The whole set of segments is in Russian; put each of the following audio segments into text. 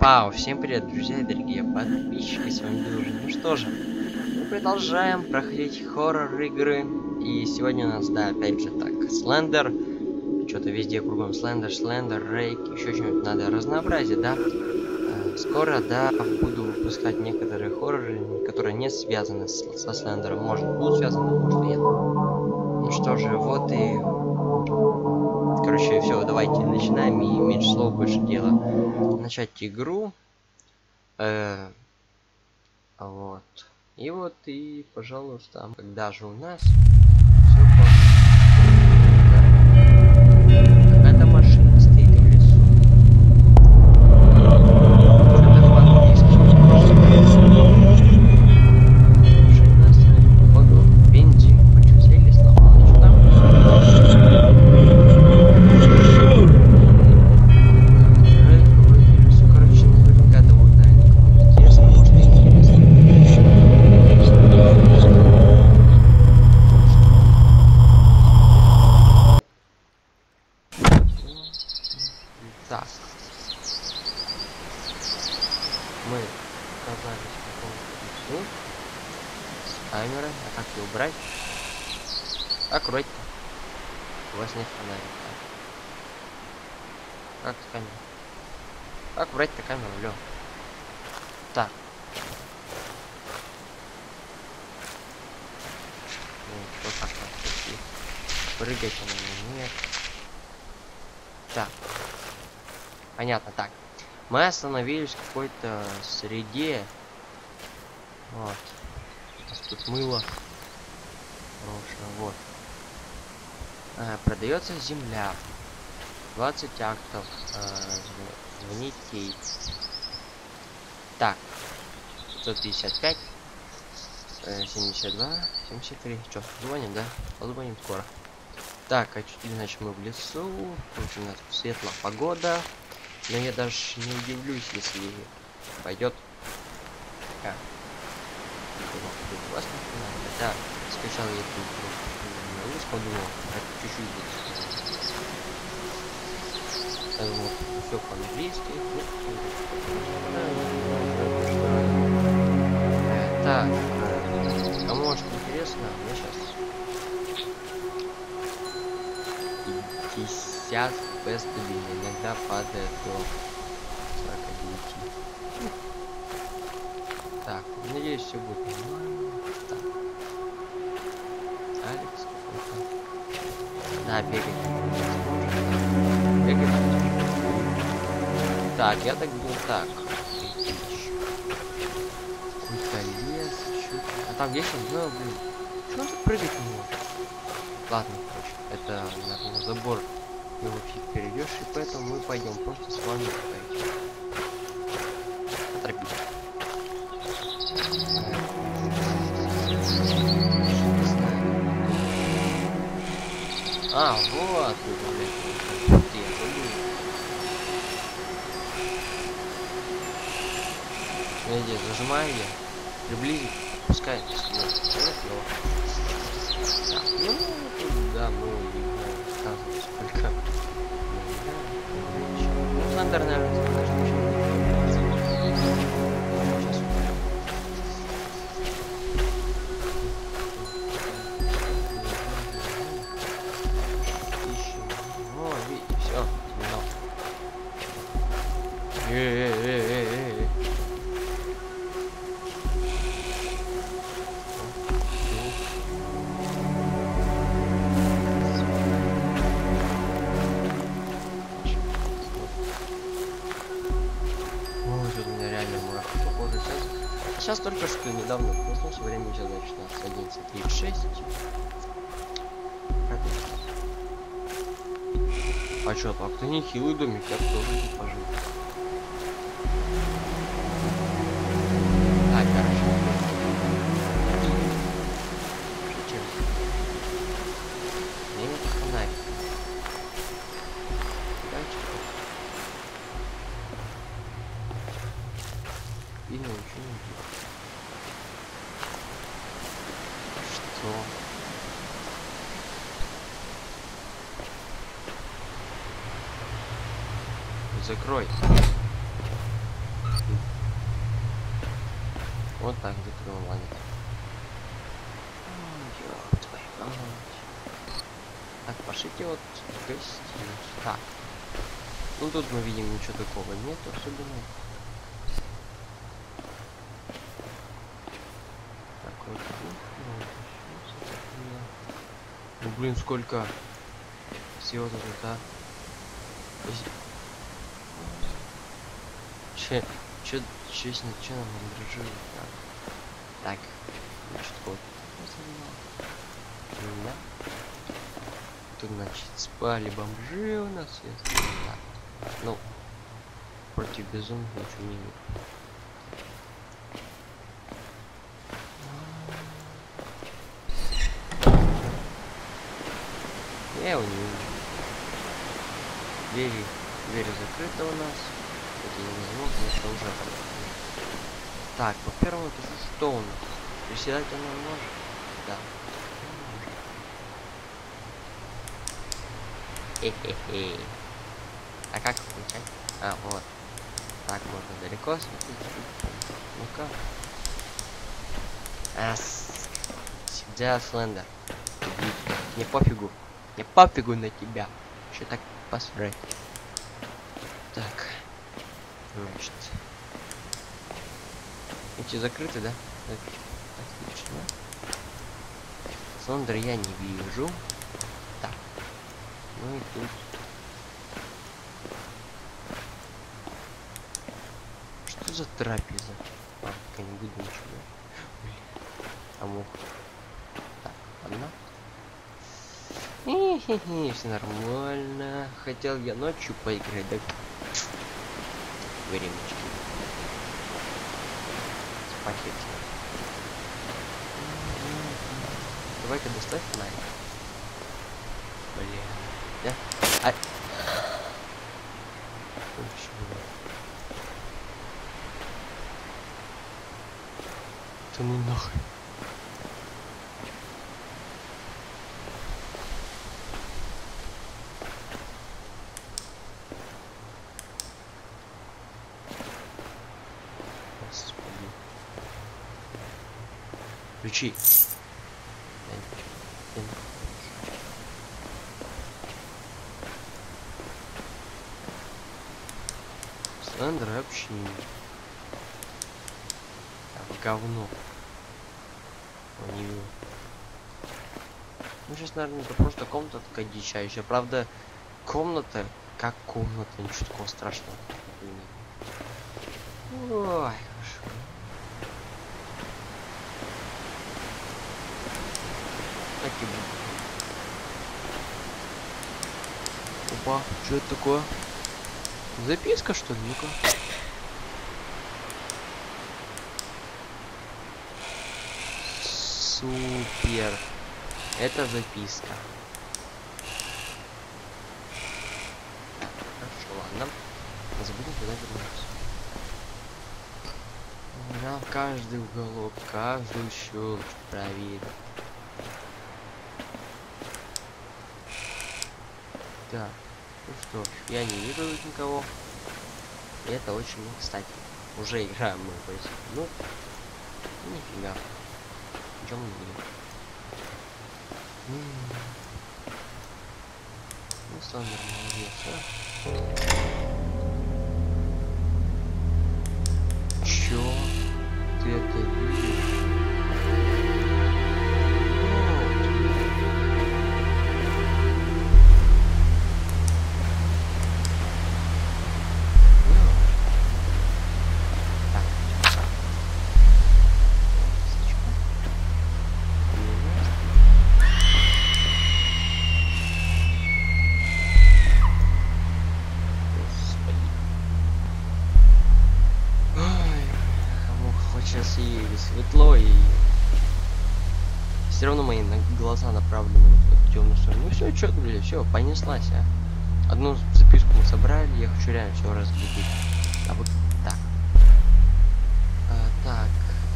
Вау, всем привет, друзья и дорогие подписчики, с вами Дружи. Ну что же, мы продолжаем проходить хоррор игры. И сегодня у нас, да, опять же так, Слендер. Что-то везде кругом Слендер, Рейк, еще что-нибудь надо разнообразие, да. Скоро, да, буду выпускать некоторые хорроры, которые не связаны со Слендером. Может, будут связаны, может, нет. Ну что же, вот и... Короче, все, давайте начинаем, и меньше слов, больше дела. Начать игру. Вот. И вот, и, пожалуйста, когда же у нас все какая-то машина стоит в лесу. Что-то по-английски. Машина стоит, походу, бензин кончился или сломалась. Что там? Короче, наверняка довольно никому интересно, может и интересно. Так. Мы оказались в каком-то лесу с камерой. А как ее убрать? Аккуратно. У вас нет фонарика. Как с камерой? Как убрать-то камеру, Лё? Так. Вот так вот. Прыгать она нет. Так. Понятно, так. Мы остановились в какой-то среде. Вот. У нас тут мыло. Хорошее, вот. Продается земля. 20 актов. Звоните. Так. 555. 72. 73. Что, звоним, да? Позвоним скоро. Так, очутились, значит, мы в лесу. Тут у нас светлая погода. Но я даже не удивлюсь, если пойдет. Да, скачал я эту игру, подумал, чуть-чуть. Вот, все по-английски. Так, кому может интересно, мне сейчас 50 бест иногда падает до 49. Так, надеюсь, все будет нормально. Так. Алекс какой-то. Да, бегать. Бегать. Так, я так думал, так. Какой-то лес, что-то. А там есть одно, блин. Что он тут прыгать не может? Ладно, короче, это, наверное, забор. Его фиг перейдешь, и поэтому мы пойдем просто с вами пойдем. Отропить. А, вот, блядь. Смотрите, зажимаю я. Приблизить, пускай. Так, ну, да, ну, не знаю, сколько. Ну, Слендер, наверное, покажет. Сейчас только что недавно проснулся, время сейчас значит 11:36. А чё, так-то не хилый домик, я тоже не пожил. Так, короче. Время фонарик. И ничего не делать. Что? Закрой. Вот так закрыл, молодец. Ёб твою мать. Так, пошлите вот в гостиницу. Так. Ну тут мы видим ничего такого нет особенно. Так, вот. Ну блин, сколько всего тут, да? Честно, че нам дрожит? Так, значит, вот. Да. Тут, значит, спали бомжи у нас, если да. Ну, против безумных ничего не вижу. Я его не вижу. Двери закрыты у нас. Эти не замок, но это уже там. Так, по первому этажу что у нас? Приседать он может? Да. Хе-хе-хе. А как включать? А, вот. Так, можно далеко смотреть. Ну-ка. Сюда, Слендер. Мне пофигу. Мне пофигу на тебя. Еще так посрать. Так. Значит. Эти закрыты, да? Отлично. Слендер я не вижу. Так. Ну и тут. Что за трапеза? А, пока не буду ничего. А мух. Так, ладно. Хе-хе-хе, все нормально. Хотел я ночью поиграть, да? Времечки. Спахить. Давай-ка доставь фонарик. Блин. Да? А... Да ну нахуй. Ключи. Слендер вообще не... Так, говно. Он не видел. Ну сейчас, наверное, это просто комната такая дичайшая. Правда, комната как комната, ничего такого страшного. Ой, хорошо. Так и будет. Опа, что это такое? Записка, что ли? Ну-ка. Супер. Это записка. Хорошо, ладно. Не забудем туда вернуться. Да, каждый уголок, каждую щелочку проверим. Так, ну что ж, я не вижу никого. И это очень кстати. Уже играем мы в эти. Ну, нифига. Чем мы не? Ну, Слендер молодец, а? Чё? Ты это видишь? Сейчас и светло, и все равно мои глаза направлены в эту темную сторону. Ну все, что, блин, все, понеслась, а. Одну записку мы собрали, я хочу реально все разглядеть. А вот так. Так.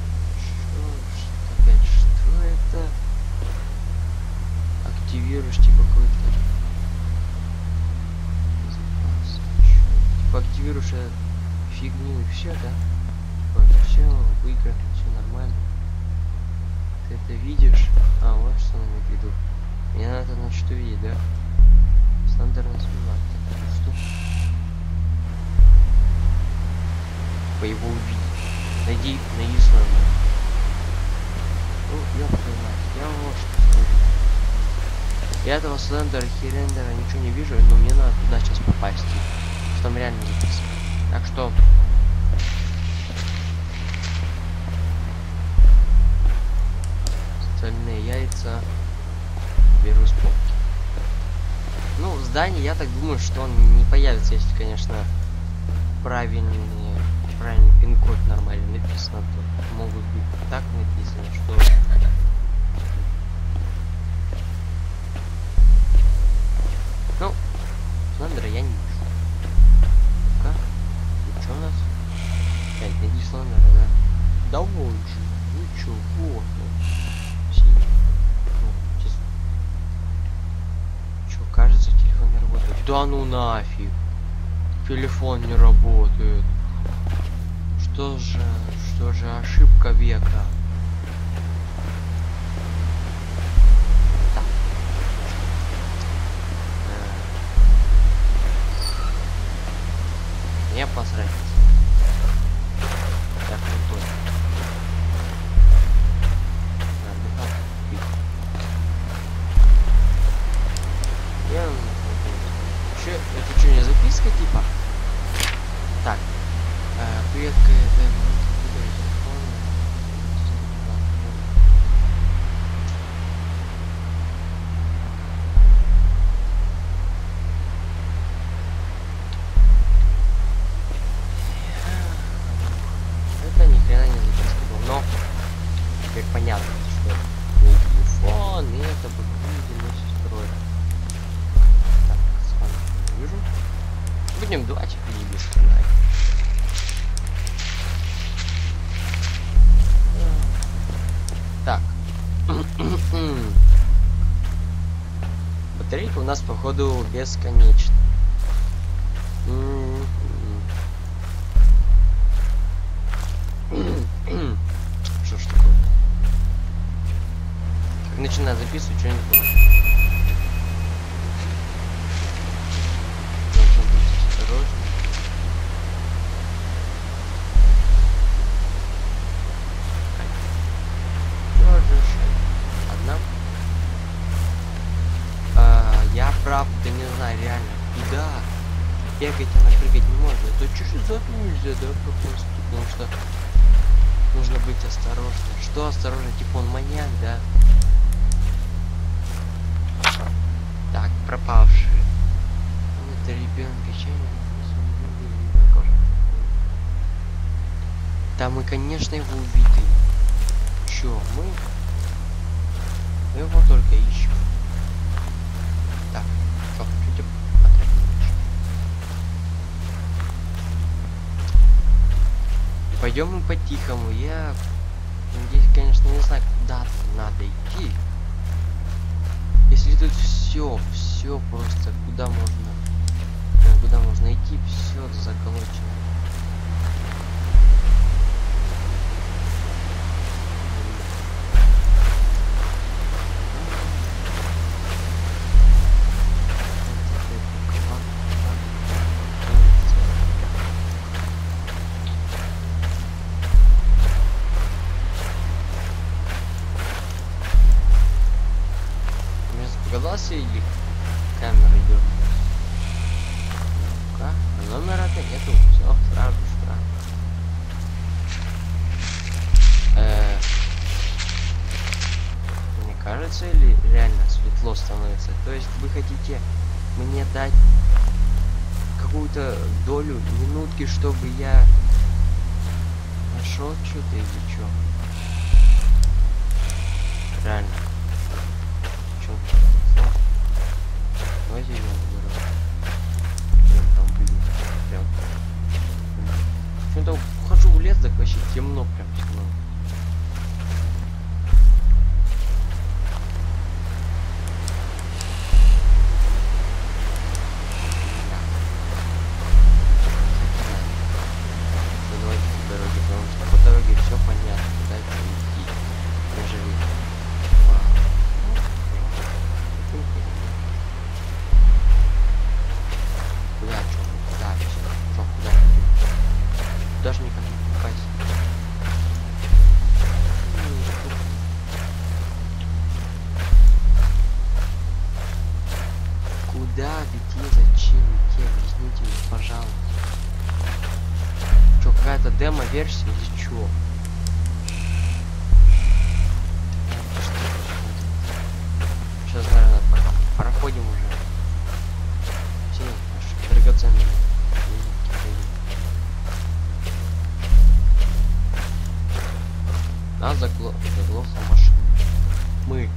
Опять, что это? Активируешь типа какой-то. Типа активируешь фигню и все, да? Все. все выиграно, все нормально. Ты это видишь? А, вот что он имеет в виду. Мне надо, значит, увидеть, да? Слендер развивать. Что? По его увидеть. Найди Слендера. Ну, ёб твою мать, я вот что скажу. Я этого Слендера, Херендера ничего не вижу, но мне надо туда сейчас попасть. Что там реально записано. Так что... Остальные яйца беру с полки. Ну, в здании я так думаю, что он не появится, если, конечно, правильный пин-код нормально написано, то могут быть так написано, что... Ну, Слендера я не вижу. Ну-ка, и что у нас? Опять найди Слендера, да? Да вот же, ну чё, вот он. Синий. Ну, чё, кажется, телефон не работает. Да ну нафиг. Телефон не работает. Что же ошибка века? Так. Мне посрать. Я крутой. Это что, не записка типа? Так. Привет, телефон. Это ни хрена не записка была, но теперь понятно, что мой телефон, и это бы все строит. Так, с вами вижу. Будем давайте без фонаря. Так. Батарейка у нас походу бесконечна. Что ж такое? Как начинаю записывать, что-нибудь было. Должно быть осторожно. Я правда не знаю, реально. Беда. Бегать она прыгать не может. Это чуть-чуть нельзя, да, просто. Потому что нужно быть осторожным. Что осторожно? Типа он маньяк, да? Так, пропавший. Это ребенок, да, мы, конечно, его убили. Чё, мы его только ищем. Так, что тебе пойдем мы по-тихому. Я здесь, конечно, не знаю, куда надо идти. Если тут все просто, куда можно идти, все заколочено. Показался или камера идет? Ну-ка, номера-то нету, все, сразу штраф. Мне кажется, или реально светло становится? То есть вы хотите мне дать какую-то долю минутки, чтобы я нашел что-то или что? Реально. Давайте я заберу. Прям там блин. Прям. Почему-то ухожу в лес, так вообще темно прям темно. Давайте по дороге, потому что по дороге даже никак не попасть. Куда, где, зачем, где? Объясните мне, пожалуйста. Чё, какая-то демо-версия или чё? Сейчас, наверное, пока проходим уже. Все наши драгоценные. Нас заглохла машина. Мы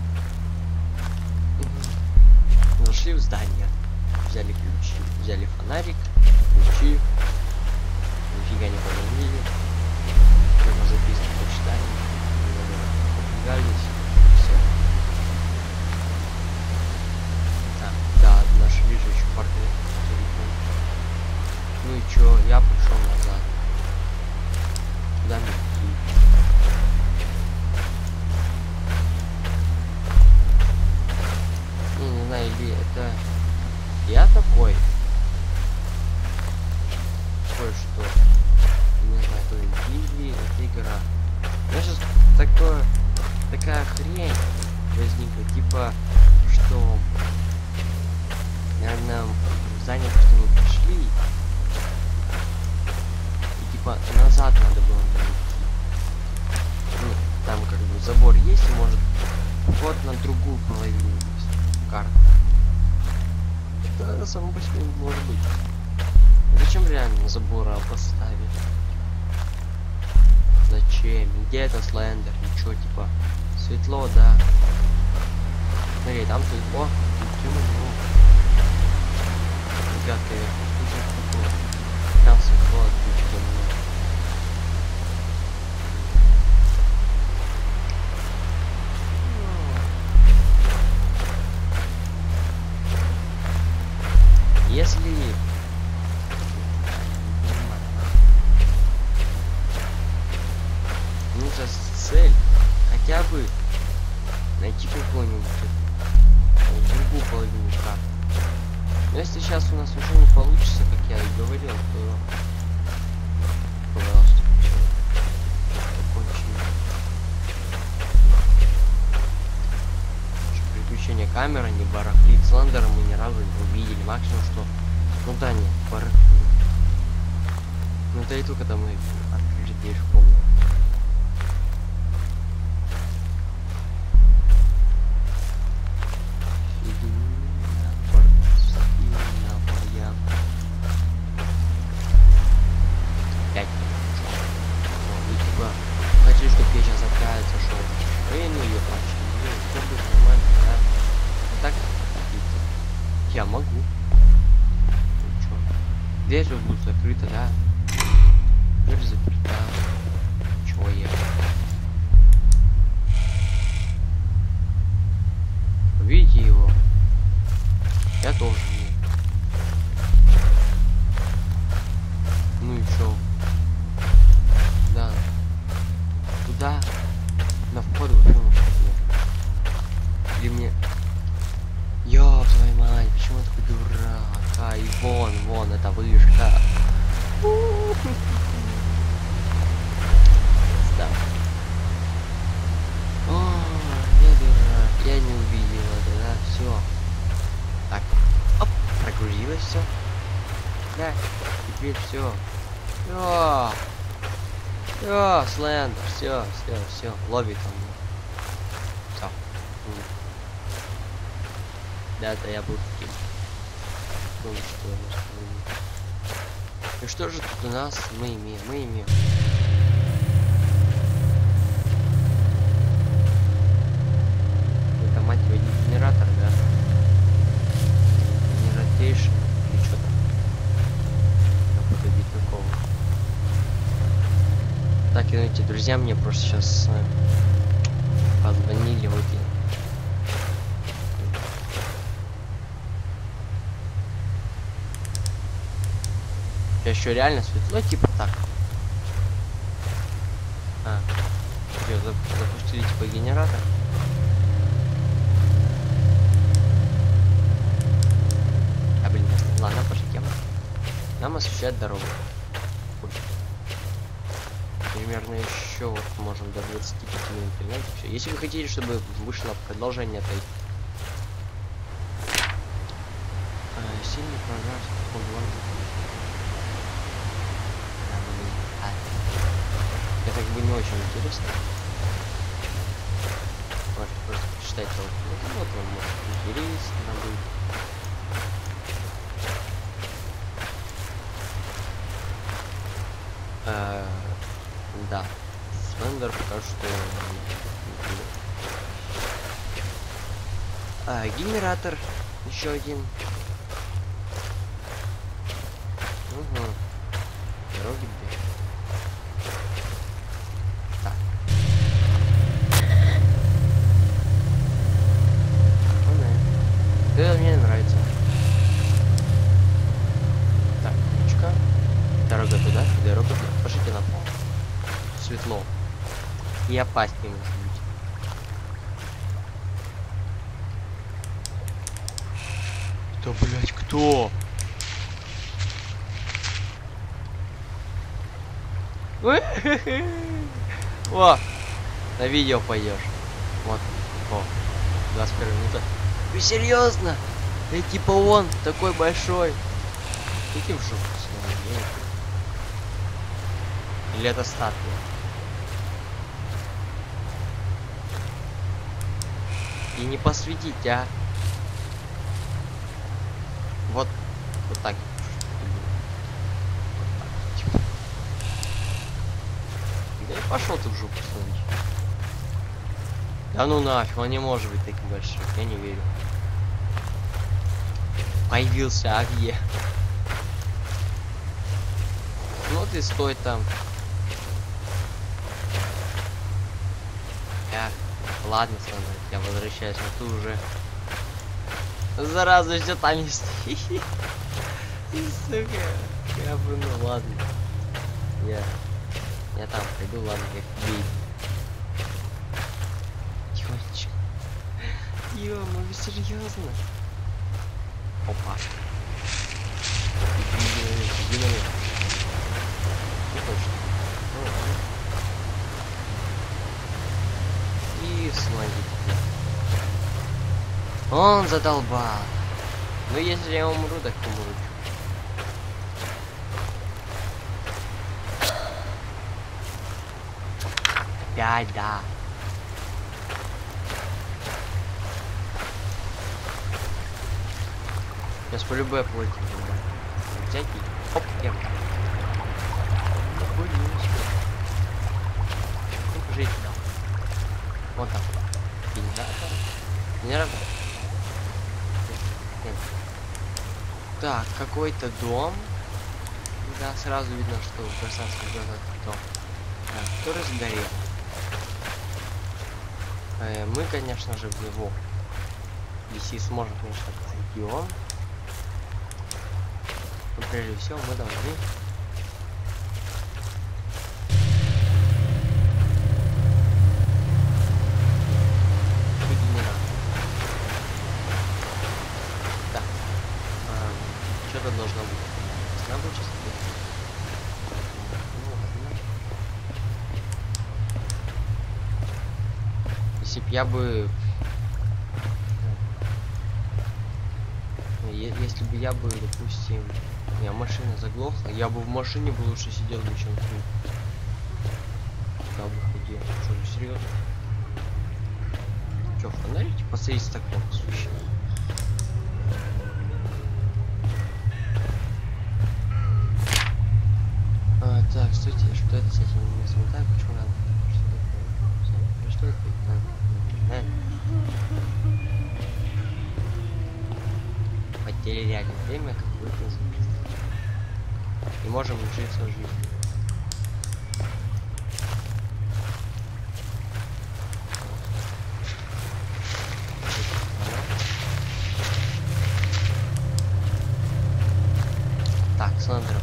зашли в здание, взяли ключи, взяли фонарик, ключи, нифига не поняли, мы записки почитали, побегались, все. Да, нашли же еще портрет, телефон. Ну и чё, я пришел назад. Куда мне идти? Не знаю, или это я такой? Кое-что. Не знаю, то или это игра. У меня сейчас такая хрень возникла, типа, что, наверное, в здание просто не пришли. И типа назад надо было идти. Ну, там как бы забор есть, и может вход на другую половину есть. Карта. Это само по себе может быть. Зачем реально забора поставить? Зачем? Где это Слендер? Ничего, типа, светло, да. Смотри, там светло. Ребята, там светло, отлично. Если нужна цель, хотя бы найти какую-нибудь другую половину карты. Но если сейчас у нас уже не получится, как я и говорил, то пожалуйста, закончим. Приключение камеры не барахлит. Слендера мы ни разу не увидели. Максимум что. Ну да, нет, барахлит. Ну это и то, когда мы открыли дверь в комнату. Хочу, чтобы я сейчас отправился, шел. Ну ее вообще. Ну, все будет нормально, да. Вот так я могу. Ну чё? Дверь тут будет закрыта, да? Дверь заперта. Чего я? Видите его? Я тоже нет. Ну и чё? Да. Туда? На вход вообще нет. Или мне... Ёб твою мать, почему я такой дурак? А, и вон, это вышка. Да. О, я дурак, я не увидел это, да, все. Так, оп, прогрузилось все. Да, теперь все. Все, Слендер, все, ловит он. Все. Да, это я был таким. Ну что, и что же тут у нас мы имеем? Это, мать его, генератор, да? Генератейшн или что там? Какой-то вид такого. Так, извините, друзья, мне просто сейчас позвонили вот и... Еще реально светло, типа так. Запустили типа генератор. Блин, ладно, пошли. Нам освещает дорогу. примерно еще вот можем до 25 минут принять. Все. Если вы хотите, чтобы вышло продолжение этой сильный прогресс, это как бы не очень интересно. Можете просто почитать вот он может интересно будет. Да, Слендер пока что генератор еще один. Угу. Дороги где? Так. Это мне нравится. Так, ручка. Дорога туда, дорога туда. Пошлите на пол. Светло. И опаснее может быть. Да, блять, кто? О! На видео пойдешь. Вот. О. 21 минута. Вы серьезно? Да типа он такой большой. Каким же? Или это статуя? И не посветить, а? Вот так. Да и пошел ты в жопу, слышь. Да ну нафиг, он не может быть таким большим, я не верю. Появился Авье. Ну ты стой там. Ладно, Сандра, я возвращаюсь, но ты уже зараза ждет там нести. Сука, я бы, ну ладно. Я там пойду, ладно, как бей. Тихонечко. Ё, ну вы серьезно? Опа. Иди на меня. Не точно. И смотрите. Он задолбал. Ну если я умру, так умру. Опять, да. Сейчас по любой плоти взять и оп, кем. Жить. Вот так. Генератор. Так, какой-то дом. Да, сразу видно, что в гражданском этот дом. Да, который сгорел. Мы, конечно же, в него. Если сможем, конечно, зайдем. Но прежде всего мы должны должно быть. Она будет сейчас. Если б я бы... Если бы я бы, допустим, у меня машина заглохла, я бы в машине бы лучше сидел, чем тут. Куда бы ходил. Что же, серьезно? Че, фонарик посадить так плохо освещено? Так, стойте, что это с этим не смотаю, почему надо? Что это? Потеряли время, как выпуск. И можем жить свою жизнь. Так, Сандра.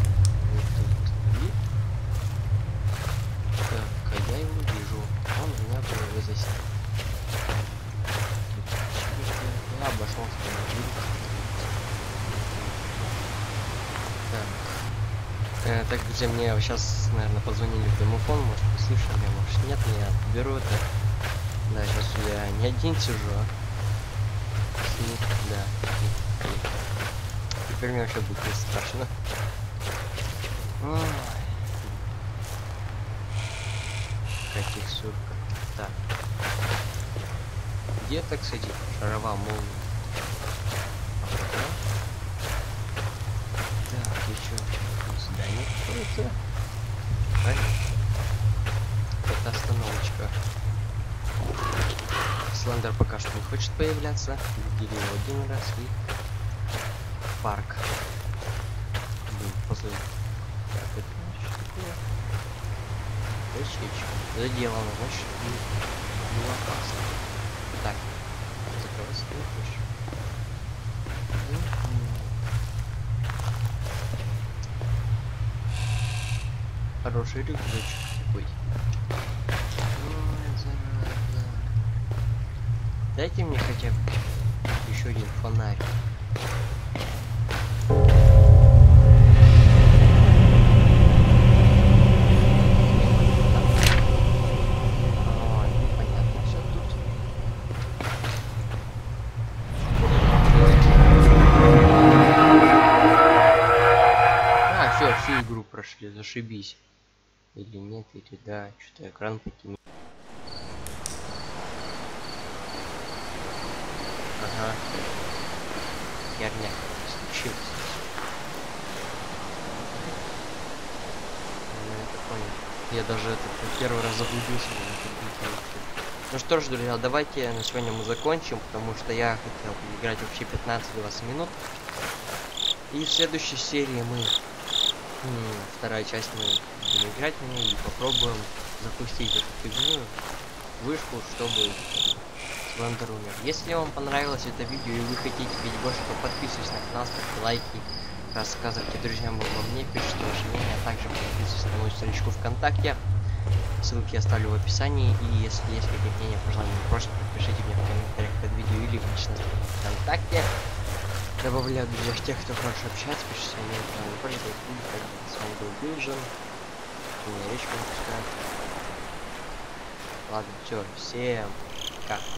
Я обошел Так, друзья, мне сейчас, наверное, позвонили в домофон, может, услышали, может, нет, меня беру это. Да, сейчас я не один сижу, а с ним, да. Теперь мне вообще будет не страшно. Ой. Какая текстурка. Так. Где-то, кстати, шаровая молния. Так, еще здание какое-то. Правильно? Это остановочка. Слендер пока что не хочет появляться. Видели его один раз и парк. Блин, после... Так, это что такое? Точечка. Заделано, значит, не опасно. Так, закрывайся, не хочешь. Хороший рюкзачек такой. Ой, зараза. Дайте мне хотя бы еще один фонарь. Ой, непонятно все тут. А, все, всю игру прошли, зашибись. Или нет, или да, что-то экран потемнел. Ага. Херня случилась. Ну, это понял. Я даже это первый раз заблудился. Ну что ж, друзья, давайте на сегодня мы закончим, потому что я хотел играть вообще 15-20 минут. И в следующей серии мы... вторая часть мы будем играть в ней и попробуем запустить эту фигню, вышку, чтобы Слендер умер. Если вам понравилось это видео и вы хотите видеть больше, то подписывайтесь на канал, ставьте лайки, рассказывайте друзьям обо мне, пишите ваше мнение, а также подписывайтесь на мою страничку ВКонтакте. Ссылки я оставлю в описании, и если есть какие-то мнения, пожалуйста, просто пишите мне в комментариях под видео или в личном ВКонтакте. Добавляю друзья тех, кто хорошо общается, пишите мне в комментариях, с вами был Билджин. У меня речь не пускает. Ладно, все, всем пока.